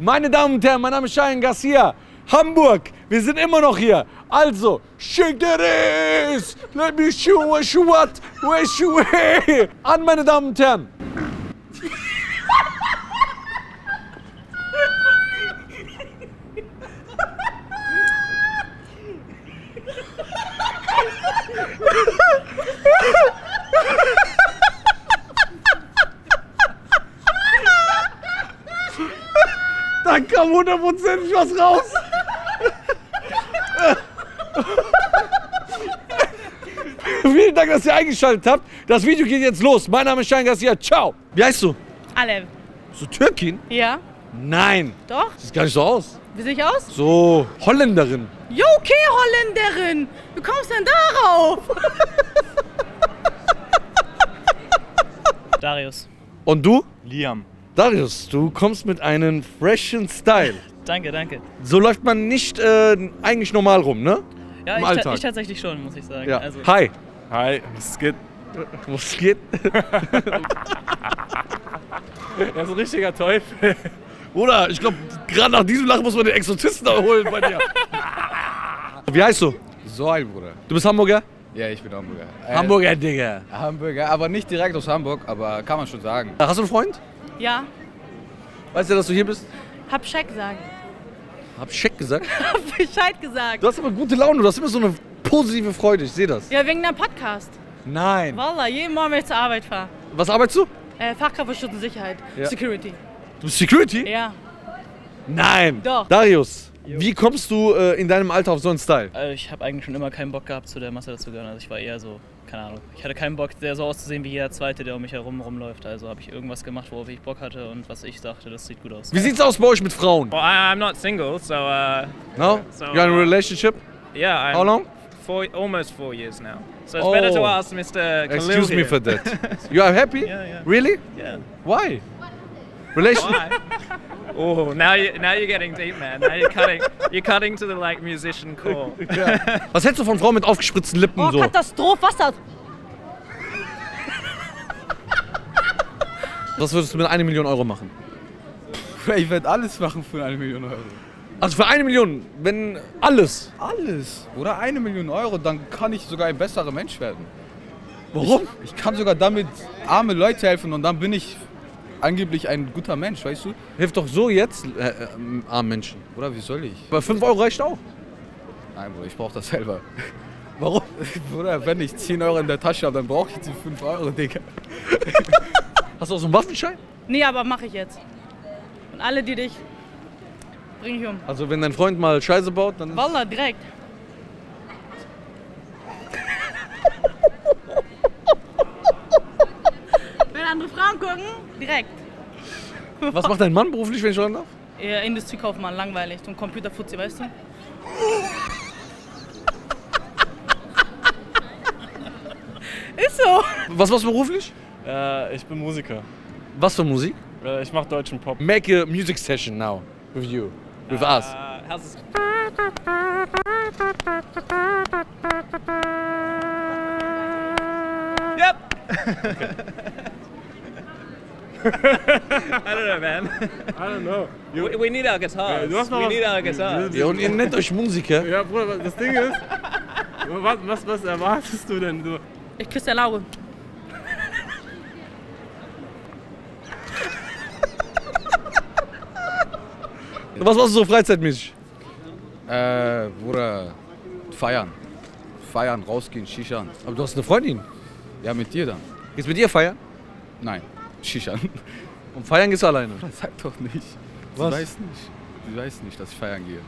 Meine Damen und Herren, mein Name ist Cheyenne Garcia. Hamburg, wir sind immer noch hier. Also, shake that ass, let me show you what, where you hey. An, meine Damen und Herren. Da kam 100% was raus. Vielen Dank, dass ihr eingeschaltet habt. Das Video geht jetzt los. Mein Name ist Cheyenne Garcia. Ciao. Wie heißt du? Alev. Bist du Türkin? Ja. Nein. Doch? Sieht gar nicht so aus. Wie sehe ich aus? So Holländerin. Jo, okay, Holländerin. Wie kommst du denn darauf? Darius. Und du? Liam. Darius, du kommst mit einem freshen Style. Danke, danke. So läuft man nicht eigentlich normal rum, ne? Ja, Im Alltag. ich tatsächlich schon, muss ich sagen. Ja. Also, Hi. Hi, was geht? Was geht? Er ist ein richtiger Teufel. Oder ich glaube, gerade nach diesem Lachen muss man den Exorzisten erholen bei dir. Wie heißt du? Soil, Bruder. Du bist Hamburger? Ja, ich bin Hamburger. Hamburger, Digga. Hamburger, aber nicht direkt aus Hamburg, aber kann man schon sagen. Hast du einen Freund? Ja. Weißt du, dass du hier bist? Hab Bescheid gesagt. Hab Scheck gesagt. Hab Bescheid gesagt. Du hast aber gute Laune, du hast immer so eine positive Freude, ich sehe das. Ja, wegen deinem Podcast. Nein. Wallah, jeden Morgen, wenn ich zur Arbeit fahre. Was arbeitest du? Fachkraft für Schutz und Sicherheit. Ja. Security. Du bist Security? Ja. Nein. Doch. Darius, wie kommst du in deinem Alter auf so einen Style? ich habe eigentlich schon immer keinen Bock gehabt, zu der Masse dazu gehören. Also ich war eher so, keine Ahnung. Ich hatte keinen Bock, der so auszusehen wie jeder Zweite, der um mich herum rumläuft. Also habe ich irgendwas gemacht, worauf ich Bock hatte und was ich dachte, das sieht gut aus. Wie sieht's aus bei euch mit Frauen? Well, I'm not single, so No? So, You're in a relationship? yeah. I'm How long? almost 4 years now. So it's better to Oh. ask Mr. Khalil Excuse me here. for that. You are happy? Yeah, yeah. Really? Yeah. Why? Relation? Why? Oh, now you're getting deep, man. Now you're cutting to the like musician core. Was hältst du von Frauen mit aufgespritzten Lippen Oh, so? Katastrophe, was das? Was würdest du mit 1 Million Euro machen? Ich werde alles machen für 1 Million Euro. Also für 1 Million, wenn alles. Alles. Oder 1 Million Euro, dann kann ich sogar ein besserer Mensch werden. Warum? Ich kann sogar damit arme Leute helfen und dann bin ich angeblich ein guter Mensch, weißt du? Hilft doch so jetzt armen Menschen. Oder wie soll ich? Aber 5 Euro reicht auch. Nein, Bruder, ich brauche das selber. Warum? Bruder, wenn ich 10 Euro in der Tasche habe, dann brauche ich die 5 Euro, Digga. Hast du auch so einen Waffenschein? Nee, aber mache ich jetzt. Und alle, die dich, bring ich um. Also wenn dein Freund mal Scheiße baut, dann... Wallah, direkt. Wenn andere Frauen gucken, direkt. Was macht dein Mann beruflich, wenn ich fragen darf? Industriekaufmann, langweilig. So ein Computerfuzzi, weißt du? Ist so. Was machst du beruflich? Ich bin Musiker. Was für Musik? Ich mache deutschen Pop. Make a music session now with you, with us. How's it? Yep. I don't know, man. I don't know. We need our guitars. Du hast noch We was- need our guitars. Ja, und ihr nennt euch Musiker? Ja, Bruder, das Ding ist, was erwartest du denn? Du, Ich küsse der Laube. Was machst du so freizeitmäßig? Bruder, feiern. Feiern, rausgehen, Shishan. Aber du hast eine Freundin. Ja, mit dir dann. Gehst mit ihr feiern? Nein, Shishan. Und feiern gehst du alleine. Sag doch nicht. Was? Sie weiß nicht. Sie weiß nicht, dass ich feiern gehe.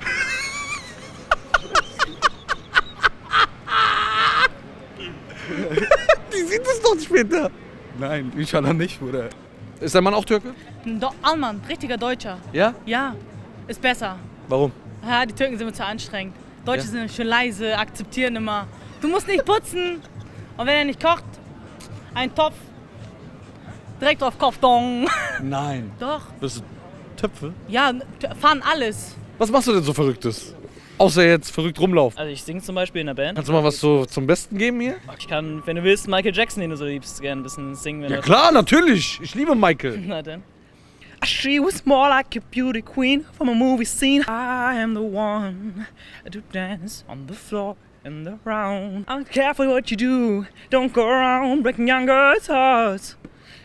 Die sieht es doch später. Nein, inshallah nicht, Bruder. Ist dein Mann auch Türke? Alman, richtiger Deutscher. Ja? Ja, ist besser. Warum? Ja, die Türken sind mir zu anstrengend. Deutsche Ja. sind schön leise, akzeptieren immer. Du musst nicht putzen. Und wenn er nicht kocht, ein Topf, direkt auf Kopf, dong. Nein. Doch. Bist du Töpfe? Ja, fahren alles. Was machst du denn so Verrücktes? Außer jetzt verrückt rumlaufen. Also ich singe zum Beispiel in der Band. Kannst du mal was so zum Besten geben hier? Ich kann, wenn du willst, Michael Jackson, den du so liebst, gerne ein bisschen singen. Wenn Ja du- klar, natürlich. Ich liebe Michael. Na dann. She was more like a beauty queen from a movie scene. I am the one to dance on the floor and around. I'm careful what you do. Don't go around breaking young girls' hearts.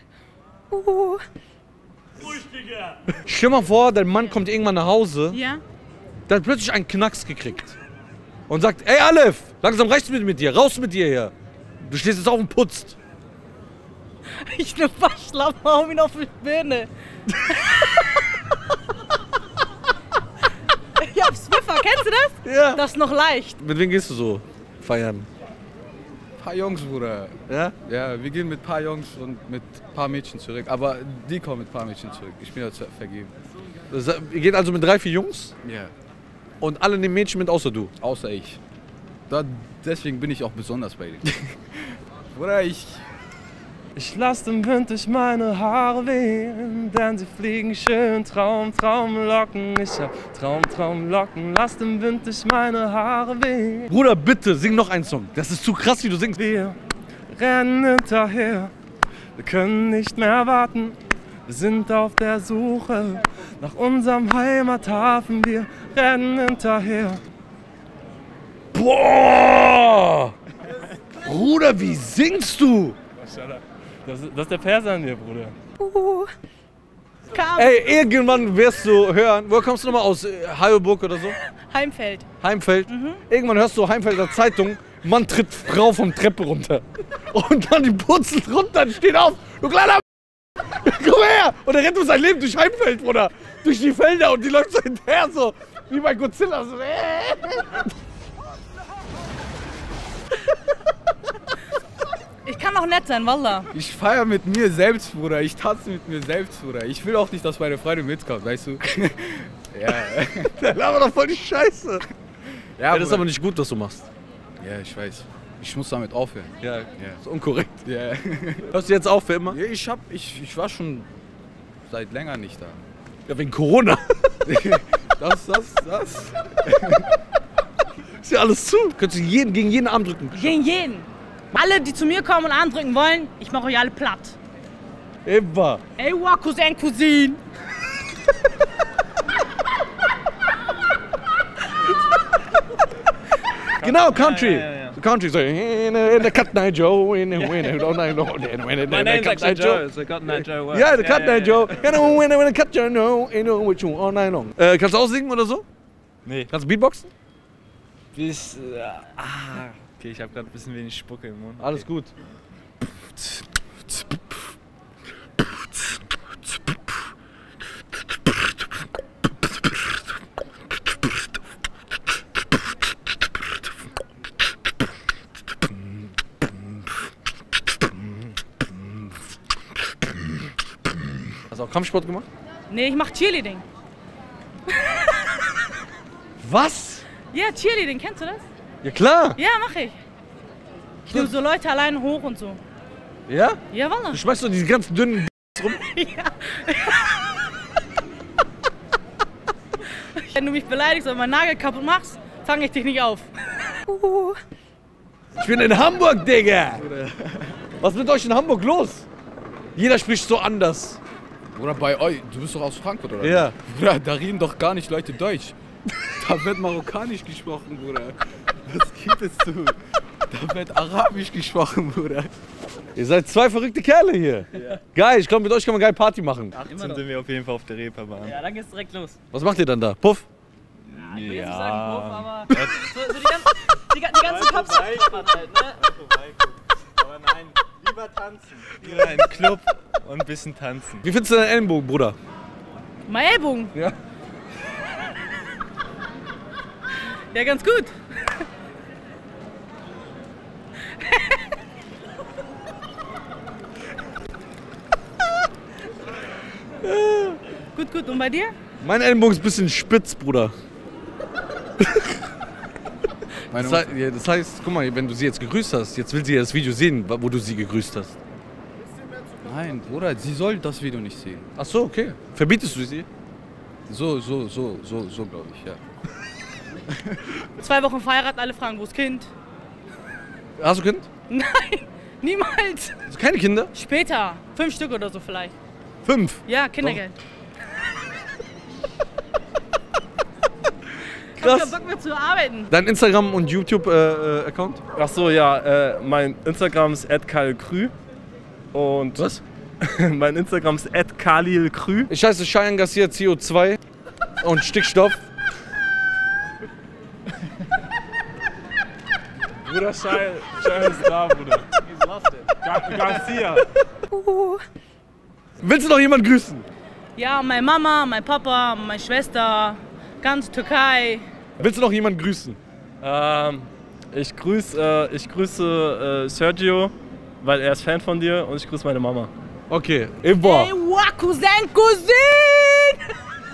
Stell mal vor, dein Mann kommt irgendwann nach Hause, Ja? der hat plötzlich einen Knacks gekriegt. Und sagt, ey Aleph, langsam reicht's mit dir, raus mit dir hier. Du stehst jetzt auf und putzt. Ich ne Waschlappen, hau ihn auf die Birne. Ich hab Swiffer, kennst du das? Ja. Das ist noch leicht. Mit wem gehst du so feiern? Paar Jungs, Bruder. Ja? Ja, wir gehen mit paar Jungs und mit paar Mädchen zurück. Aber die kommen mit paar Mädchen zurück. Ich bin ja vergeben. Ihr geht also mit 3, 4 Jungs Ja. und alle nehmen Mädchen mit, außer du. Außer ich. Deswegen bin ich auch besonders bei dir. Bruder, ich lass dem Wind durch meine Haare wehen, denn sie fliegen schön. Traum, Traumlocken. Ich hab Traumlocken. Lass dem Wind durch meine Haare wehen. Bruder, bitte, sing noch einen Song. Das ist zu krass, wie du singst. Wir rennen hinterher. Wir können nicht mehr warten. Wir sind auf der Suche nach unserem Heimathafen. Wir rennen hinterher. Boah! Bruder, wie singst du? Das ist der Perser an mir, Bruder. Kam. Ey, irgendwann wirst du hören, woher kommst du nochmal aus? Heidelburg oder so? Heimfeld. Heimfeld? Irgendwann hörst du Heimfelder Zeitung, Mann tritt Frau vom Treppe runter. Und dann die purzelt runter und steht auf. Du kleiner komm her! Und er rennt um sein Leben durch Heimfeld, Bruder. Durch die Felder und die läuft so hinterher so, wie bei Godzilla. So. Ich kann auch nett sein, Wallah. Ich feiere mit mir selbst, Bruder. Ich tanze mit mir selbst, Bruder. Ich will auch nicht, dass meine Freundin mitkommt, weißt du? Ja. Der labert doch voll die Scheiße. Ja, Das ist aber nicht gut, was du machst. Ja, ich weiß. Ich muss damit aufhören. Ja, Ja. ist unkorrekt. Ja. Hörst du jetzt auf für immer? Ja, ich war schon seit länger nicht da. Ja, wegen Corona. Das. Ist ja alles zu. Könntest du gegen jeden Arm drücken. Gegen jeden. Alle, die zu mir kommen und andrücken wollen, ich mache euch alle platt. Immer. Ey, wa, Cousin, Cousin. Genau, Country. Ja. Country, so in the Cut Night Joe, in the winter, don't I know, My name's actually Joe, so Cut Night Joe works. Ja, the Cut Night Joe, you know, when the Cut Joe, know, you know, which one all night long. Kannst du auch singen oder so? Nee. Kannst du Beatboxen? Okay, ich hab grad ein bisschen wenig Spucke im Mund. Alles gut. Hast du auch Kampfsport gemacht? Nee, ich mach Cheerleading. Was? Ja, Cheerleading, kennst du das? Ja klar. Ja, mach ich. Ich nehme so Leute alleine hoch und so. Ja? Ja, Wallah. Du schmeißt so diese ganzen dünnen rum. Wenn du mich beleidigst oder meinen Nagel kaputt machst, fange ich dich nicht auf. Ich bin in Hamburg, Digga. Was ist mit euch in Hamburg los? Jeder spricht so anders. Bruder, bei euch, du bist doch aus Frankfurt, oder? Ja. Bruder, da reden doch gar nicht Leute Deutsch. Da wird Marokkanisch gesprochen, Bruder. Was gibt es zu? Da wird Arabisch gesprochen, Bruder. Ihr seid zwei verrückte Kerle hier. Ja. Geil, ich glaube, mit euch kann man geil Party machen. 18 sind wir auf jeden Fall auf der Reeperbahn. Ja, dann geht's direkt los. Was macht ihr dann da? Puff? Ich will jetzt nicht sagen Puff, aber so die ganzen Cops halt, ne? Aber nein, lieber tanzen. Lieber in den Club und ein bisschen tanzen. Wie findest du deinen Ellenbogen, Bruder? Mein Ellbogen. Ja. Ja, ganz gut. Gut. Und bei dir? Mein Ellenbogen ist ein bisschen spitz, Bruder. Das heißt, guck mal, wenn du sie jetzt gegrüßt hast, jetzt will sie ja das Video sehen, wo du sie gegrüßt hast. Nein, Bruder, sie soll das Video nicht sehen. Ach so, okay. Verbietest du sie? So, glaube ich, ja. 2 Wochen verheiratet, alle fragen, wo ist Kind? Hast du Kind? Nein, niemals. Hast du keine Kinder? Später, 5 Stück oder so vielleicht. 5. Ja, Kindergeld. Ich hab Krass. keinen Bock mehr zu arbeiten. Dein Instagram- und YouTube-Account? Ach so, ja, mein Instagram ist @khalilkrü und Was? mein Instagram ist @khalilkrü. Ich heiße Cheyenne Garcia CO2 und Stickstoff. Bruder Cheyenne ist da, Bruder. Garcia. Willst du noch jemanden grüßen? Ja, meine Mama, mein Papa, meine Schwester, ganz Türkei. Willst du noch jemanden grüßen? Ich grüße Sergio, weil er ist Fan von dir, und ich grüße meine Mama. Okay, immer. Hey, wa, Cousin, Cousine!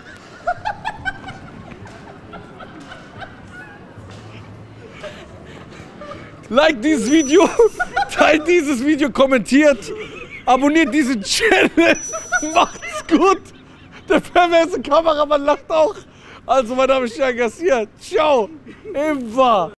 Like dieses Video, teilt dieses Video, kommentiert, abonniert diesen Channel. Macht's gut. Der perverse Kameramann lacht auch. Also, mein Name ist Cheyenne Garcia. Ciao. Immer.